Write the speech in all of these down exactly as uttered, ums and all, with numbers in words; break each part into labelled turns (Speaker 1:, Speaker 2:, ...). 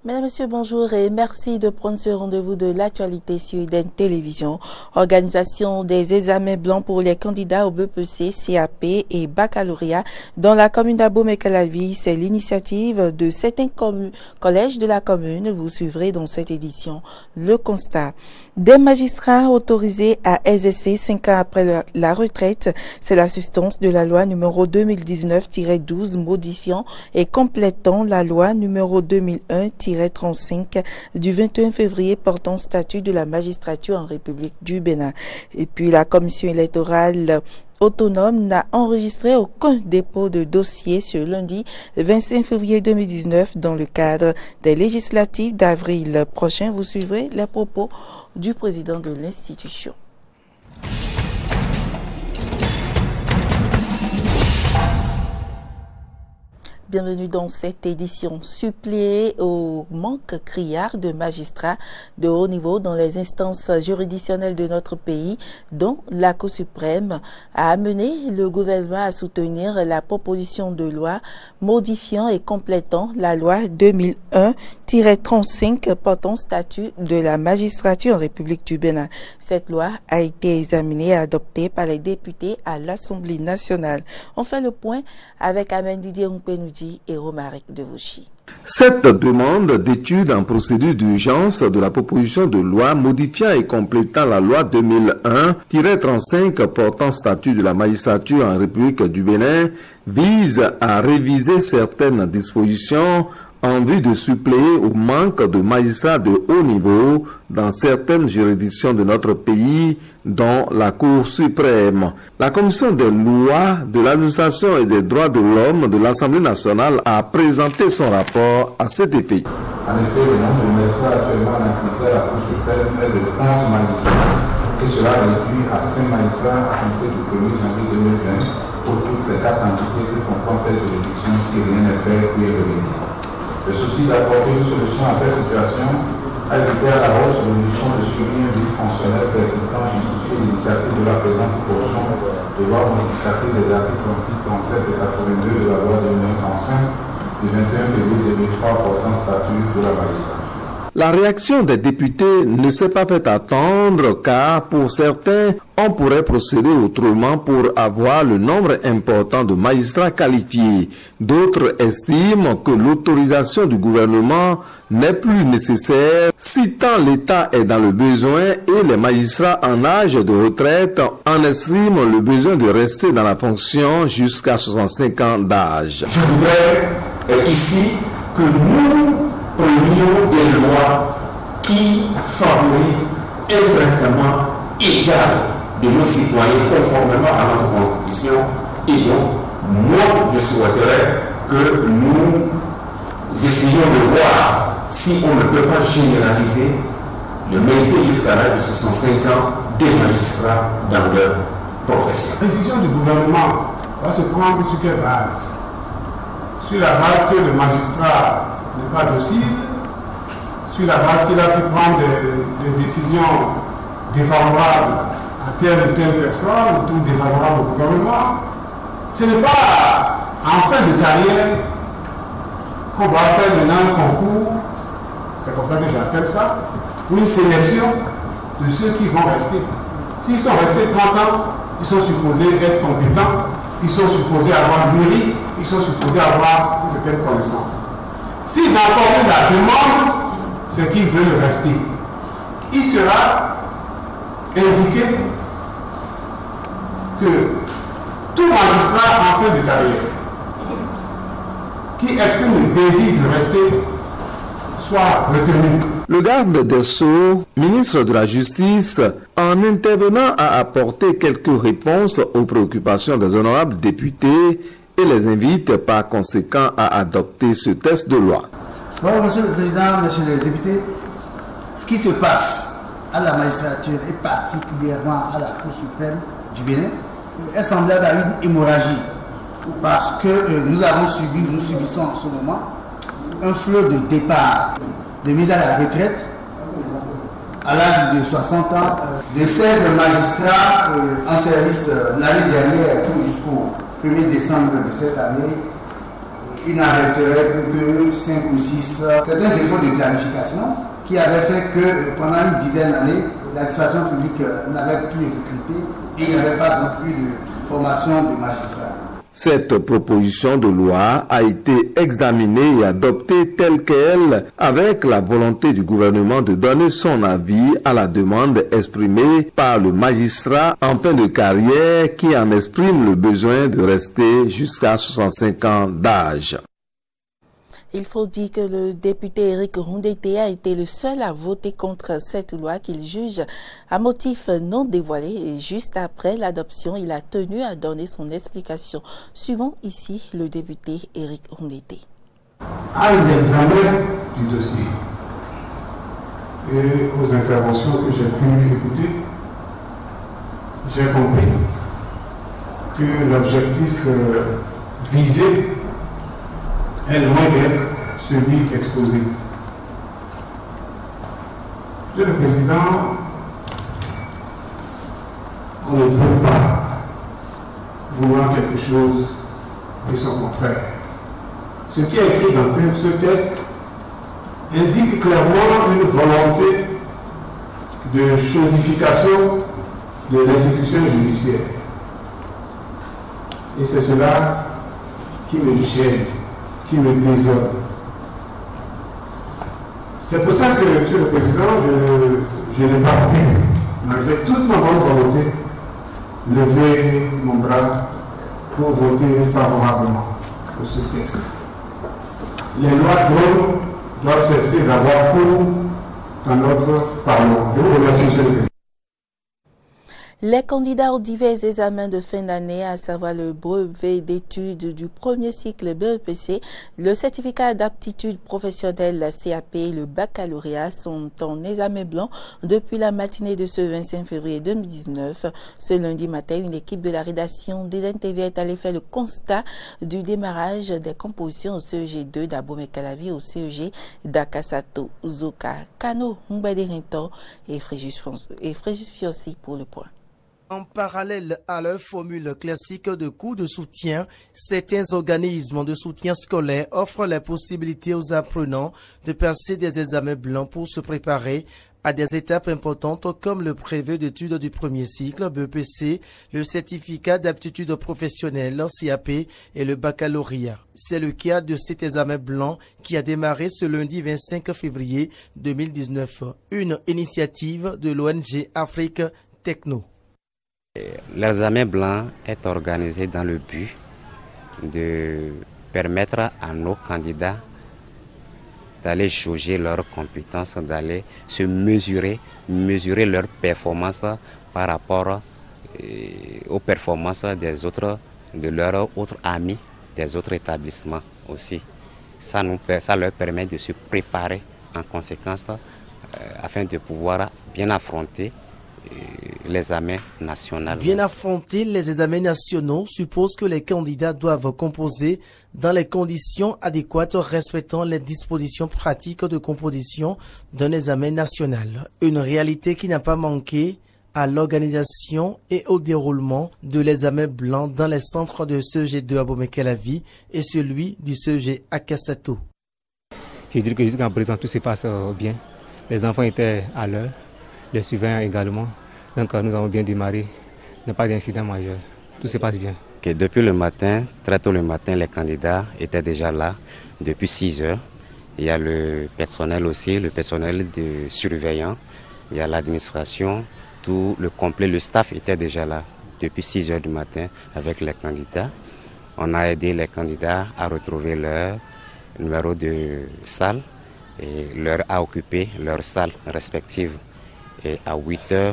Speaker 1: Mesdames, Messieurs, bonjour et merci de prendre ce rendez-vous de l'actualité sur Eden Télévision. Organisation des examens blancs pour les candidats au B P C, C A P et baccalauréat dans la commune d'Abomey-Calavi. C'est l'initiative de certains collèges de la commune. Vous suivrez dans cette édition le constat. Des magistrats autorisés à exercer cinq ans après la retraite, c'est la substance de la loi numéro deux mille dix-neuf tiret douze modifiant et complétant la loi numéro deux mille un tiret trente-cinq du vingt et un février portant statut de la magistrature en République du Bénin. Et puis la commission électorale autonome n'a enregistré aucun dépôt de dossier ce lundi vingt-cinq février deux mille dix-neuf dans le cadre des législatives d'avril prochain. Vous suivrez les propos du président de l'institution. Bienvenue dans cette édition. Suppléée au manque criard de magistrats de haut niveau dans les instances juridictionnelles de notre pays, dont la Cour suprême, a amené le gouvernement à soutenir la proposition de loi modifiant et complétant la loi deux mille un tiret trente-cinq portant statut de la magistrature en République du Bénin. Cette loi a été examinée et adoptée par les députés à l'Assemblée nationale. On fait le point avec Amen Didier Mpenoudji et Romaric Devouchi.
Speaker 2: Cette demande d'étude en procédure d'urgence de la proposition de loi modifiant et complétant la loi deux mille un tiret trente-cinq portant statut de la magistrature en République du Bénin vise à réviser certaines dispositions en vue de suppléer au manque de magistrats de haut niveau dans certaines juridictions de notre pays, dont la Cour suprême. La Commission des lois, de l'administration et des droits de l'homme de l'Assemblée nationale a présenté son rapport à cet effet.
Speaker 3: En effet, le nombre de magistrats actuellement inscrits à la Cour suprême est de onze magistrats, et cela réduit à cinq magistrats à compter du premier janvier deux mille vingt pour toutes les quatre entités qui comprennent cette juridiction si rien n'est fait pour y revenir. Le souci d'apporter une solution à cette situation a évité à la hausse de l'évolution de suivi un vide fonctionnel persistant justifié l'initiative de la présente proposition de loi modificative des articles trente-six, trente-sept et quatre-vingt-deux de la loi deux mille trente-cinq du vingt et un février deux mille trois portant statut de la magistrature.
Speaker 2: La réaction des députés ne s'est pas fait attendre car pour certains, on pourrait procéder autrement pour avoir le nombre important de magistrats qualifiés. D'autres estiment que l'autorisation du gouvernement n'est plus nécessaire si tant l'État est dans le besoin et les magistrats en âge de retraite en expriment le besoin de rester dans la fonction jusqu'à soixante-cinq ans d'âge.
Speaker 4: Je voudrais euh, ici que nous prenions des lois qui favorisent un traitement égal de nos citoyens conformément à notre Constitution. Et donc, moi, je souhaiterais que nous essayions de voir si on ne peut pas généraliser le maintien jusqu'à l'âge de soixante-cinq ans des magistrats dans leur profession.
Speaker 5: La décision du gouvernement va se prendre sur quelle base? Sur la base que le magistrat n'est pas docile, sur la base qu'il a pu prendre des, des décisions défavorables à telle ou telle personne, ou tout défavorable au gouvernement. Ce n'est pas en fin de carrière qu'on va faire maintenant un concours, c'est comme ça que j'appelle ça, ou une sélection de ceux qui vont rester. S'ils sont restés trente ans, ils sont supposés être compétents, ils sont supposés avoir mûri, ils sont supposés avoir une certaine connaissance. S'ils ont formé la demande, c'est qu'ils veulent rester. Il sera indiqué que tout magistrat en fin de carrière qui exprime le désir de rester soit retenu.
Speaker 2: Le garde des Sceaux, ministre de la Justice, en intervenant a apporté quelques réponses aux préoccupations des honorables députés et les invite par conséquent à adopter ce texte de loi.
Speaker 6: Bon, Monsieur le Président, Monsieur le député, ce qui se passe à la magistrature et particulièrement à la Cour suprême du Bénin est semblable à une hémorragie parce que euh, nous avons subi, nous subissons en ce moment un flot de départ, de mise à la retraite à l'âge de soixante ans, de seize magistrats euh, en service euh, l'année dernière jusqu'au premier décembre de cette année. il n'en resterait que cinq ou six. C'est un défaut de planification qui avait fait que pendant une dizaine d'années, l'administration publique n'avait plus recruté et il n'y avait pas non plus de formation de magistrats.
Speaker 2: Cette proposition de loi a été examinée et adoptée telle qu'elle, avec la volonté du gouvernement de donner son avis à la demande exprimée par le magistrat en fin de carrière qui en exprime le besoin de rester jusqu'à soixante-cinq ans d'âge.
Speaker 1: Il faut dire que le député Eric Rondeté a été le seul à voter contre cette loi qu'il juge à motif non dévoilé et juste après l'adoption, il a tenu à donner son explication. Suivons ici le député Eric Rondeté.
Speaker 5: À l'examen du dossier et aux interventions que j'ai pu écouter, j'ai compris que l'objectif euh, visé est loin d'être celui exposé. Monsieur le Président, on ne peut pas vouloir quelque chose de son contraire. Ce qui est écrit dans ce texte indique clairement une volonté de chosification de l'institution judiciaire. Et c'est cela qui me gêne, qui me désole. C'est pour ça que, Monsieur le Président, je, je n'ai pas pu, malgré toute ma bonne volonté, lever mon bras pour voter favorablement pour ce texte. Les lois drones doivent cesser d'avoir cours dans notre Parlement. Je vous remercie, Monsieur le Président.
Speaker 1: Les candidats aux divers examens de fin d'année, à savoir le brevet d'études du premier cycle B E P C, le certificat d'aptitude professionnelle la C A P et le baccalauréat sont en examen blanc depuis la matinée de ce vingt-cinq février deux mille dix-neuf. Ce lundi matin, une équipe de la rédaction d'Eden T V est allée faire le constat du démarrage des compositions au C E G deux d'Abomey-Calavi au C E G d'Akasato, Zoka, Kano, Mbaderinto et Fréjus Fiossi pour le point.
Speaker 7: En parallèle à leur formule classique de cours de soutien, certains organismes de soutien scolaire offrent la possibilité aux apprenants de passer des examens blancs pour se préparer à des étapes importantes comme le brevet d'études du premier cycle B E P C, le certificat d'aptitude professionnelle C A P et le baccalauréat. C'est le cas de cet examen blanc qui a démarré ce lundi vingt-cinq février deux mille dix-neuf, une initiative de l'O N G Afrique Techno.
Speaker 8: L'examen blanc est organisé dans le but de permettre à nos candidats d'aller jauger leurs compétences, d'aller se mesurer, mesurer leurs performances par rapport aux performances des autres, de leurs autres amis, des autres établissements aussi. Ça, nous, ça leur permet de se préparer en conséquence euh, afin de pouvoir bien affronter l'examen national.
Speaker 7: Bien affronter les examens nationaux suppose que les candidats doivent composer dans les conditions adéquates respectant les dispositions pratiques de composition d'un examen national. Une réalité qui n'a pas manqué à l'organisation et au déroulement de l'examen blanc dans les centres de C E G deux Abomey-Calavi et celui du C E G Akasato.
Speaker 9: Je dirais que jusqu'à présent tout se passe bien. Les enfants étaient à l'heure. Les surveillants également. Donc nous avons bien démarré. Il n'y a pas d'incident majeur. Tout se passe bien.
Speaker 8: Okay, depuis le matin, très tôt le matin, les candidats étaient déjà là depuis six heures. Il y a le personnel aussi, le personnel de surveillants. Il y a l'administration, tout le complet, le staff était déjà là depuis six heures du matin avec les candidats. On a aidé les candidats à retrouver leur numéro de salle et leur à occuper leur salle respective. Et à huit heures,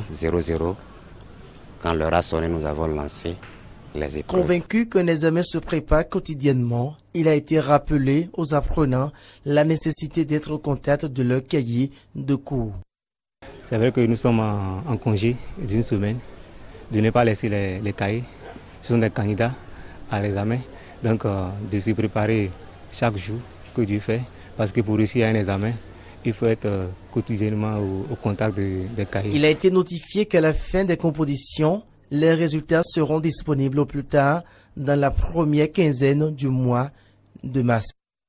Speaker 8: quand l'heure a sonné, nous avons lancé les épreuves.
Speaker 7: Convaincu qu'un examen se prépare quotidiennement, il a été rappelé aux apprenants la nécessité d'être au contact de leur cahier de cours.
Speaker 9: C'est vrai que nous sommes en, en congé d'une semaine, de ne pas laisser les, les cahiers. Ce sont des candidats à l'examen, donc euh, de se préparer chaque jour que Dieu fait, parce que pour réussir à un examen, il faut être euh, quotidiennement au, au contact des de cahiers.
Speaker 7: Il a été notifié qu'à la fin des compositions, les résultats seront disponibles au plus tard dans la première quinzaine du mois de Massa.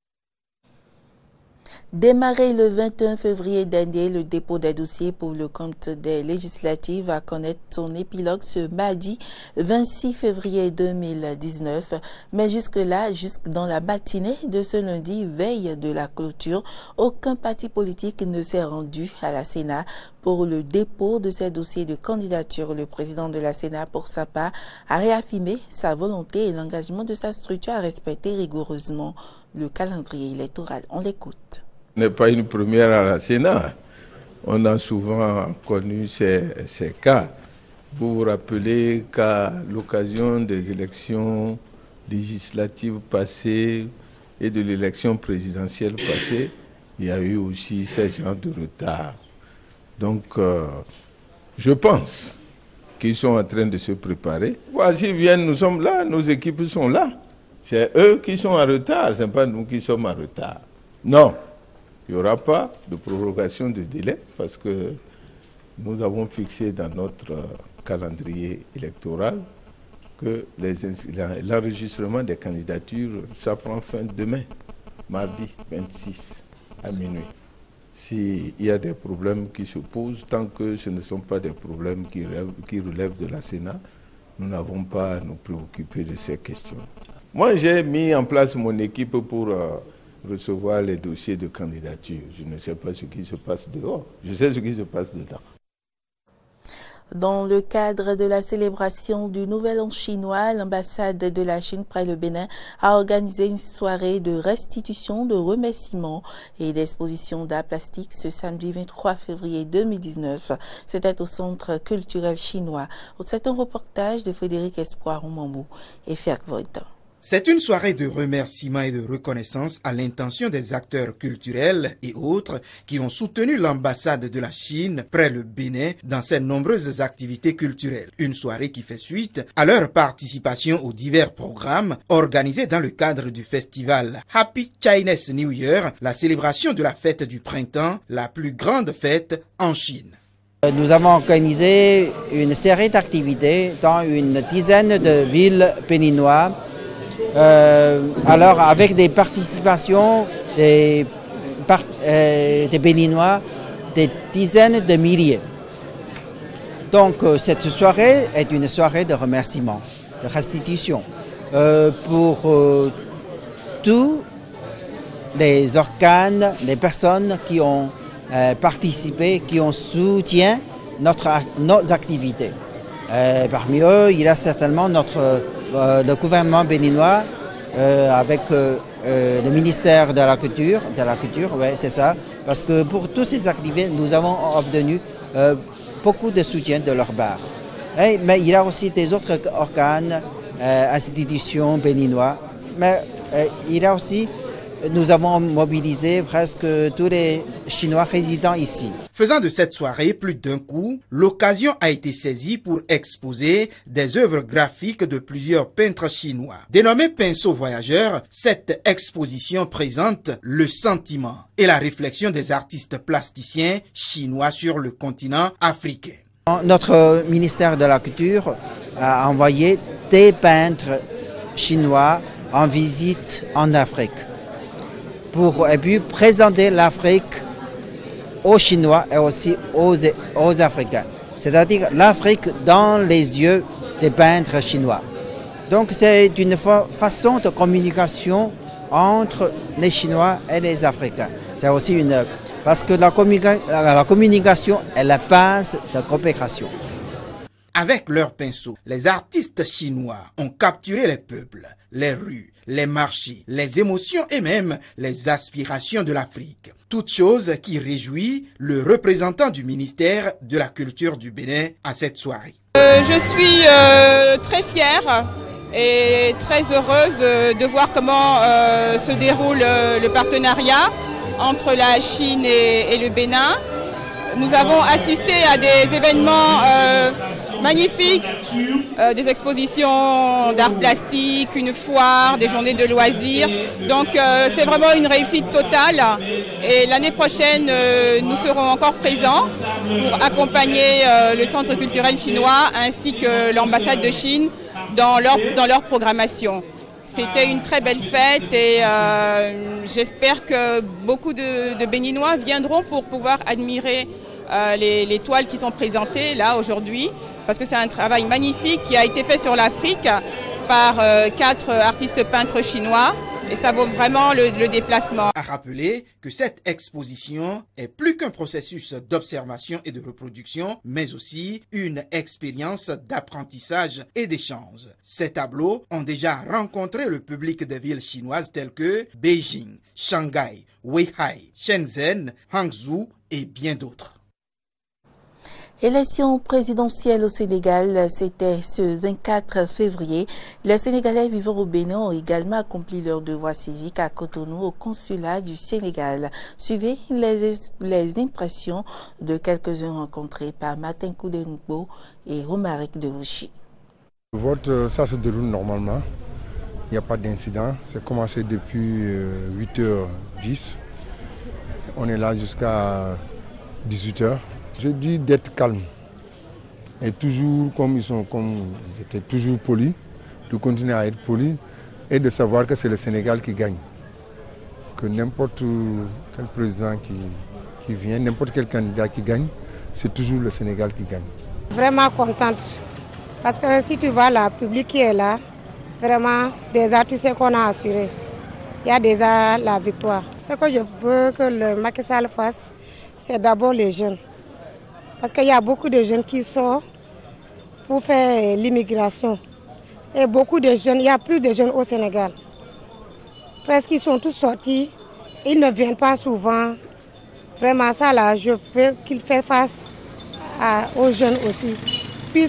Speaker 1: Démarré le vingt et un février dernier, le dépôt des dossiers pour le compte des législatives va connaître son épilogue ce mardi vingt-six février deux mille dix-neuf. Mais jusque-là, jusque dans la matinée de ce lundi, veille de la clôture, aucun parti politique ne s'est rendu à la Sénat pour le dépôt de ces dossiers de candidature. Le président de la Sénat, pour sa part, a réaffirmé sa volonté et l'engagement de sa structure à respecter rigoureusement le calendrier électoral. On l'écoute.
Speaker 10: Ce n'est pas une première à la Sénat. On a souvent connu ces, ces cas. Vous vous rappelez qu'à l'occasion des élections législatives passées et de l'élection présidentielle passée, il y a eu aussi ce genre de retard. Donc, euh, je pense qu'ils sont en train de se préparer. Voici, viennent, nous sommes là, nos équipes sont là. C'est eux qui sont en retard, ce n'est pas nous qui sommes en retard. Non. Il n'y aura pas de prorogation de délai parce que nous avons fixé dans notre calendrier électoral que l'enregistrement des candidatures, ça prend fin demain, mardi vingt-six à minuit. S'il y a des problèmes qui se posent, tant que ce ne sont pas des problèmes qui relèvent, qui relèvent de la Sénat, nous n'avons pas à nous préoccuper de ces questions. Moi, j'ai mis en place mon équipe pour euh, recevoir les dossiers de candidature. Je ne sais pas ce qui se passe dehors. Je sais ce qui se passe dedans.
Speaker 1: Dans le cadre de la célébration du Nouvel An chinois, l'ambassade de la Chine près le Bénin a organisé une soirée de restitution, de remerciements et d'exposition d'art plastique ce samedi vingt-trois février deux mille dix-neuf. C'était au Centre culturel chinois. C'est un reportage de Frédéric Espoir Oumambou et Ferk Voigt.
Speaker 11: C'est une soirée de remerciements et de reconnaissance à l'intention des acteurs culturels et autres qui ont soutenu l'ambassade de la Chine près le Bénin dans ses nombreuses activités culturelles. Une soirée qui fait suite à leur participation aux divers programmes organisés dans le cadre du festival Happy Chinese New Year, la célébration de la fête du printemps, la plus grande fête en Chine.
Speaker 12: Nous avons organisé une série d'activités dans une dizaine de villes béninoises. Euh, alors avec des participations des, par, euh, des Béninois, des dizaines de milliers. Donc euh, cette soirée est une soirée de remerciement, de restitution euh, pour euh, tous les organes, les personnes qui ont euh, participé, qui ont soutenu notre, nos activités. Euh, parmi eux, il y a certainement notre Euh, le gouvernement béninois euh, avec euh, euh, le ministère de la Culture, de la Culture, ouais, c'est ça, parce que pour toutes ces activités, nous avons obtenu euh, beaucoup de soutien de leur part. Et, mais il y a aussi des autres organes, euh, institutions béninois, mais euh, il y a aussi, nous avons mobilisé presque tous les Chinois résidant ici.
Speaker 11: Faisant de cette soirée plus d'un coup, l'occasion a été saisie pour exposer des œuvres graphiques de plusieurs peintres chinois. Dénommée Pinceau Voyageur, cette exposition présente le sentiment et la réflexion des artistes plasticiens chinois sur le continent africain.
Speaker 12: Notre ministère de la Culture a envoyé des peintres chinois en visite en Afrique pour et puis présenter l'Afrique aux Chinois et aussi aux, aux Africains. C'est-à-dire l'Afrique dans les yeux des peintres chinois. Donc c'est une fa façon de communication entre les Chinois et les Africains. C'est aussi une... Parce que la, communica la, la communication est la base de coopération.
Speaker 11: Avec leurs pinceaux, les artistes chinois ont capturé les peuples, les rues, les marchés, les émotions et même les aspirations de l'Afrique. Toute chose qui réjouit le représentant du ministère de la Culture du Bénin à cette soirée.
Speaker 13: Euh, je suis euh, très fière et très heureuse de, de voir comment euh, se déroule euh, le partenariat entre la Chine et, et le Bénin. Nous avons assisté à des événements euh, magnifiques, euh, des expositions d'art plastique, une foire, des journées de loisirs. Donc euh, c'est vraiment une réussite totale. Et l'année prochaine, euh, nous serons encore présents pour accompagner euh, le Centre culturel chinois ainsi que l'ambassade de Chine dans leur, dans leur programmation. C'était une très belle fête et euh, j'espère que beaucoup de, de Béninois viendront pour pouvoir admirer euh, les, les toiles qui sont présentées là aujourd'hui, parce que c'est un travail magnifique qui a été fait sur l'Afrique par euh, quatre artistes peintres chinois. Et ça vaut vraiment le, le déplacement.
Speaker 11: À rappeler que cette exposition est plus qu'un processus d'observation et de reproduction, mais aussi une expérience d'apprentissage et d'échange. Ces tableaux ont déjà rencontré le public des villes chinoises telles que Beijing, Shanghai, Weihai, Shenzhen, Hangzhou et bien d'autres.
Speaker 1: Élection présidentielle au Sénégal, c'était ce vingt-quatre février. Les Sénégalais vivant au Bénin ont également accompli leur devoir civique à Cotonou, au consulat du Sénégal. Suivez les, les impressions de quelques-uns rencontrés par Martin Koudenoubo et Romaric de Rouchy.
Speaker 14: Le vote, ça se déroule normalement. Il n'y a pas d'incident. C'est commencé depuis euh, huit heures dix. On est là jusqu'à dix-huit heures. Je dis d'être calme et toujours comme ils sont, comme ils étaient toujours polis, de continuer à être polis et de savoir que c'est le Sénégal qui gagne. Que n'importe quel président qui, qui vient, n'importe quel candidat qui gagne, c'est toujours le Sénégal qui gagne.
Speaker 15: Vraiment contente parce que si tu vois la public qui est là, vraiment déjà tu sais qu'on a assuré. Il y a déjà la victoire. Ce que je veux que le Macky Sall fasse, c'est d'abord les jeunes. Parce qu'il y a beaucoup de jeunes qui sortent pour faire l'immigration. Et beaucoup de jeunes, il y a plus de jeunes au Sénégal. Presque ils sont tous sortis, ils ne viennent pas souvent. Vraiment ça là, je veux qu'ils fassent face à, aux jeunes aussi. Puis,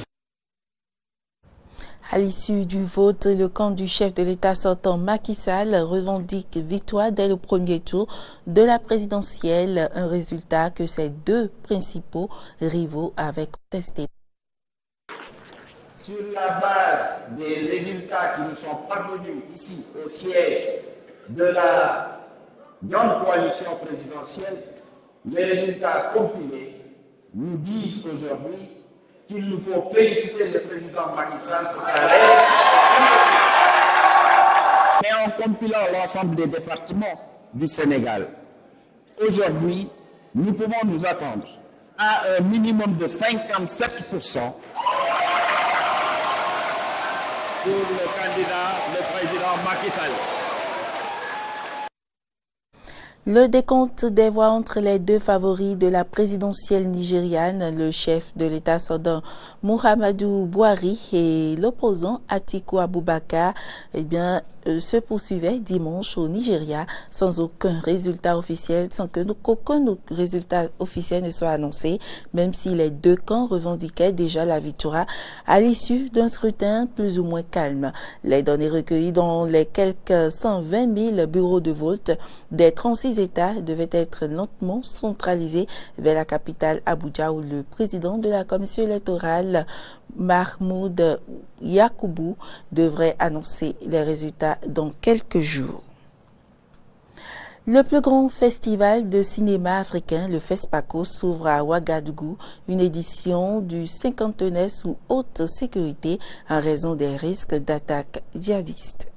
Speaker 1: à l'issue du vote, le camp du chef de l'État sortant Macky Sall revendique victoire dès le premier tour de la présidentielle, un résultat que ses deux principaux rivaux avaient contesté.
Speaker 16: Sur la base des résultats qui nous sont parvenus ici au siège de la grande coalition présidentielle, les résultats compilés nous disent aujourd'hui qu'il nous faut féliciter le président Macky Sall pour sa réélection. Et en compilant l'ensemble des départements du Sénégal, aujourd'hui, nous pouvons nous attendre à un minimum de cinquante-sept pour cent pour le candidat, le président Macky Sall.
Speaker 1: Le décompte des voix entre les deux favoris de la présidentielle nigériane, le chef de l'État sortant Muhammadu Buhari et l'opposant Atiku Abubakar, eh bien, euh, se poursuivait dimanche au Nigeria sans aucun résultat officiel, sans que qu'aucun résultat officiel ne soit annoncé, même si les deux camps revendiquaient déjà la victoire à l'issue d'un scrutin plus ou moins calme. Les données recueillies dans les quelques cent vingt mille bureaux de vote des trente-six États devaient être lentement centralisés vers la capitale Abuja, où le président de la commission électorale, Mahmoud Yakubu, devrait annoncer les résultats dans quelques jours. Le plus grand festival de cinéma africain, le FESPACO, s'ouvre à Ouagadougou, une édition du cinquantenaire sous haute sécurité en raison des risques d'attaques djihadistes.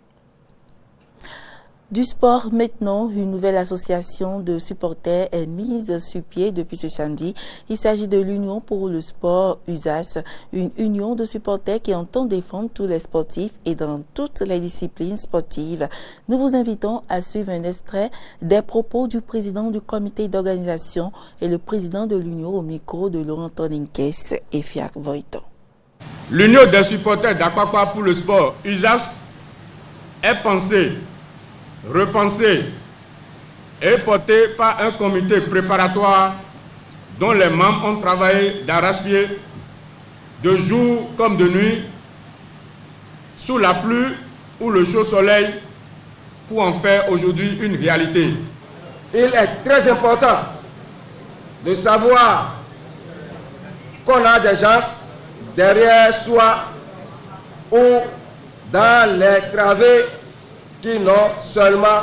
Speaker 1: Du sport maintenant, une nouvelle association de supporters est mise sur pied depuis ce samedi. Il s'agit de l'Union pour le sport U S A S, une union de supporters qui entend défendre tous les sportifs et dans toutes les disciplines sportives. Nous vous invitons à suivre un extrait des propos du président du comité d'organisation et le président de l'Union au micro de Laurent Toninkes et Fiak Voiton.
Speaker 17: L'Union des supporters d'Akwakwa pour le sport U S A S est pensée, repensé et porté par un comité préparatoire dont les membres ont travaillé d'arrache-pied, de jour comme de nuit, sous la pluie ou le chaud soleil, pour en faire aujourd'hui une réalité.
Speaker 18: Il est très important de savoir qu'on a des gens derrière soi ou dans les travées qui non seulement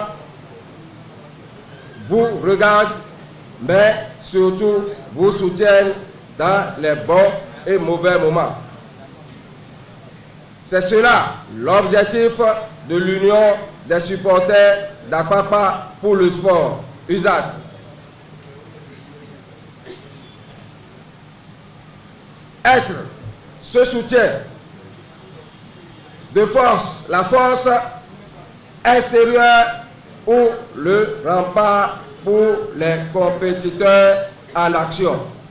Speaker 18: vous regardent, mais surtout vous soutiennent dans les bons et mauvais moments. C'est cela l'objectif de l'Union des supporters d'Apapa pour le sport, U S A S. Être ce soutien de force, la force extérieure ou le rempart pour les compétiteurs en action.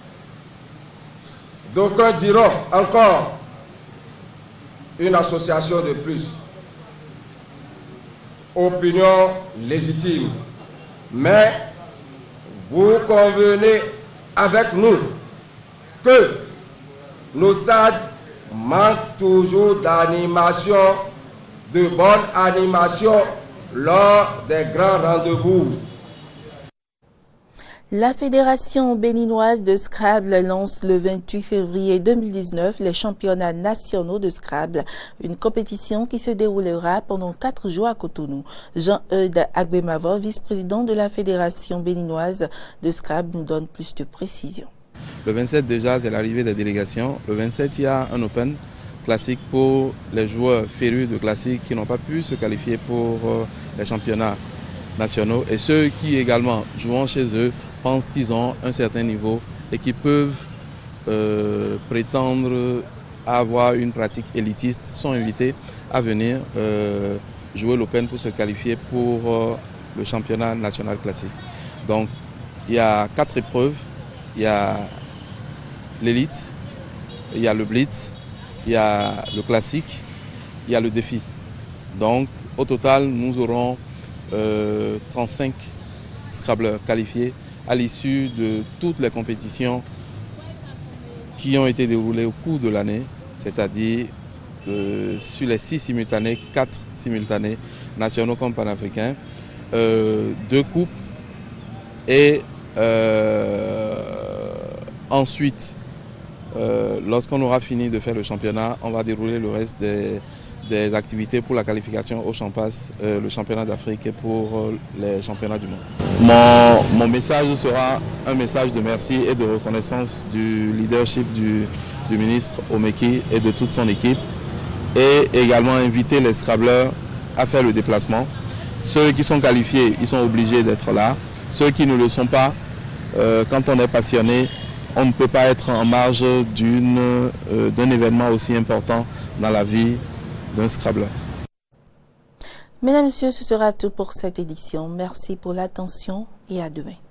Speaker 18: D'aucuns diront encore une association de plus. Opinion légitime. Mais vous convenez avec nous que nos stades manquent toujours d'animation, de bonne animation lors des grands rendez-vous.
Speaker 1: La Fédération béninoise de Scrabble lance le vingt-huit février deux mille dix-neuf les championnats nationaux de Scrabble, une compétition qui se déroulera pendant quatre jours à Cotonou. Jean-Eudes Agbemavor, vice-président de la Fédération béninoise de Scrabble, nous donne plus de précisions.
Speaker 19: Le vingt-sept déjà, c'est l'arrivée des délégations. Le vingt-sept, il y a un Open classique pour les joueurs férus de classique qui n'ont pas pu se qualifier pour les championnats nationaux et ceux qui également jouant chez eux pensent qu'ils ont un certain niveau et qui peuvent euh, prétendre avoir une pratique élitiste sont invités à venir euh, jouer l'Open pour se qualifier pour euh, le championnat national classique. Donc il y a quatre épreuves, il y a l'élite, il y a le blitz, il y a le classique, il y a le défi. Donc au total nous aurons euh, trente-cinq Scrabbleurs qualifiés à l'issue de toutes les compétitions qui ont été déroulées au cours de l'année, c'est-à-dire euh, sur les six simultanés, quatre simultanés, nationaux comme panafricains, euh, deux coupes et euh, ensuite, euh, lorsqu'on aura fini de faire le championnat, on va dérouler le reste des, des activités pour la qualification au Champas, euh, le championnat d'Afrique et pour euh, les championnats du monde. Mon, mon message sera un message de merci et de reconnaissance du leadership du, du ministre Omeki et de toute son équipe et également inviter les Scrabbleurs à faire le déplacement. Ceux qui sont qualifiés, ils sont obligés d'être là. Ceux qui ne le sont pas, euh, quand on est passionné, on ne peut pas être en marge d'une, euh, d'un événement aussi important dans la vie d'un Scrabbleur.
Speaker 1: Mesdames et messieurs, ce sera tout pour cette édition. Merci pour l'attention et à demain.